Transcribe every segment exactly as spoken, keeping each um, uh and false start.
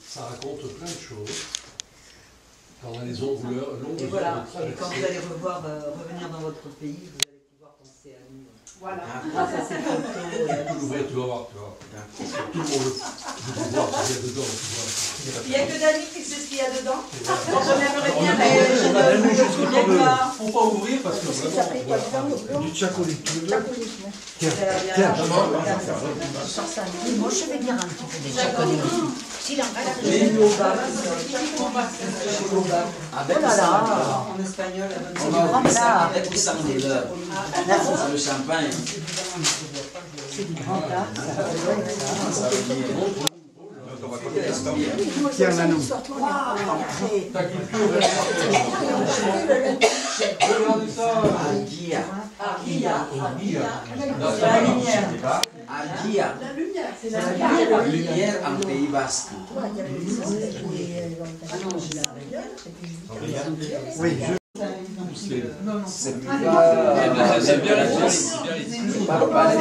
ça raconte plein de choses. Quand on a les longues longues Et voilà, et quand vous allez revoir, euh, revenir dans votre pays, vous allez pouvoir penser à nous. Voilà. Grâce à ces photos. Tu peux l'ouvrir, tu vas voir, tu vas voir. Tout le monde veut voir ce qu'il y a dedans. Il n'y a que Dani qui sait ce qu'il y a dedans. On aimerait bien, mais je ne me souviens pas. Il ne faut pas ouvrir parce que vraiment... Du chocolat. Tiens, tiens, Moi, je vais dire un petit peu des chocolats. S'il en reste. Oh là là, en espagnol, On va ouvrir ça avec le sang de l'heure. C'est le champagne. C'est du grand plat. Tiens, Manon. Ta culture, regardez ça. Aguilla. Aguilla. La lumière. Aguilla. La lumière, c'est la La lumière en Pays Basque. Oui, C'est pas... C'est bien la C'est pas le palais.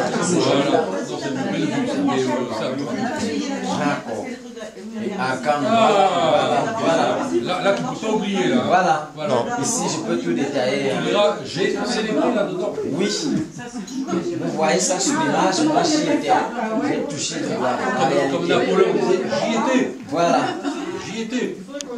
D'accord. Et à Cannes, voilà, voilà. Là, là, tu peux pas oublier, là. Voilà. Voilà. Ici, je peux tout détailler. Tu verras, j'ai célébré là-dedans. Oui. Vous voyez ça sur l'image, moi j'y étais. J'ai touché de la Comme, comme Napoléon disait, j'y étais. Voilà. J'y étais.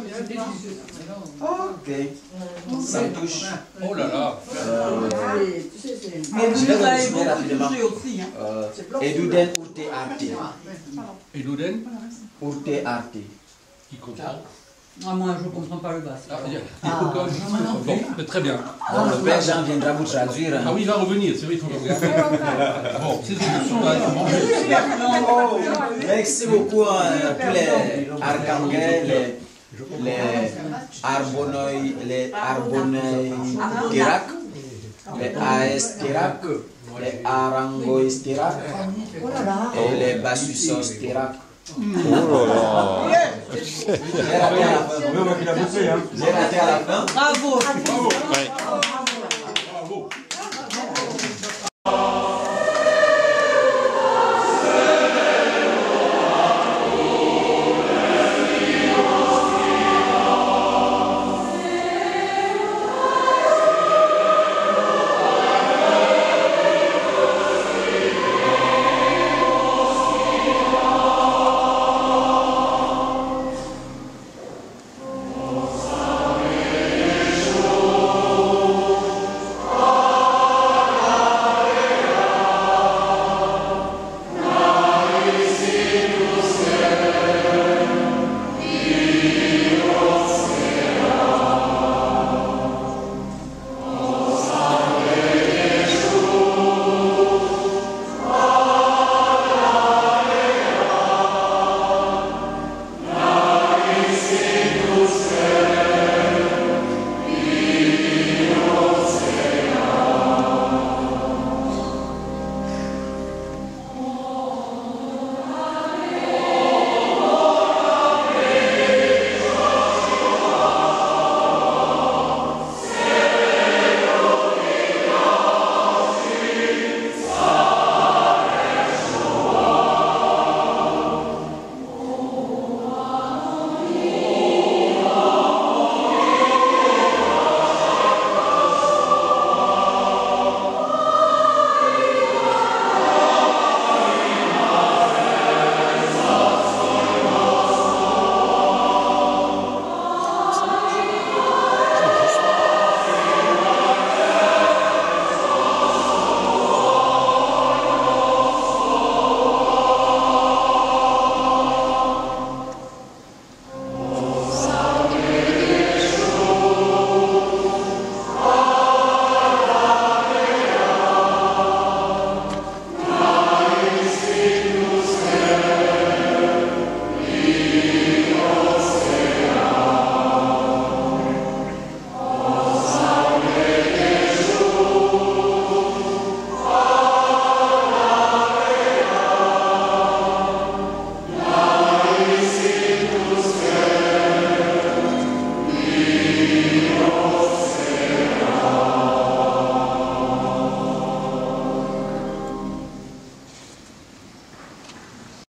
Ok. Ça me touche. Oh là là. Euh, Mais vous je vais nous avez résumer beaucoup rapidement. touché aussi. Hein. Euh, Eduden Urte Arte. Et Louden, Urte Arte. qui comprend. Ah, moi, je ne comprends pas le basque. Ah, il y a des cocottes. Bon, mais très bien. Bon, le père Jean viendra vous traduire. Ah Hein. oui, il va revenir, c'est vrai, il faut le regarder. Bon, ces émotions là, ils manger. Oh, merci beaucoup hein, tous les archangels, les, les arbonoi, les arbonoi Tirak, les Aes Tirak, les Arangois Tirak et les Bassusos Tirak. Oh là là. J'ai raté à la fin. J'ai raté à la fin. Bravo. Ouais.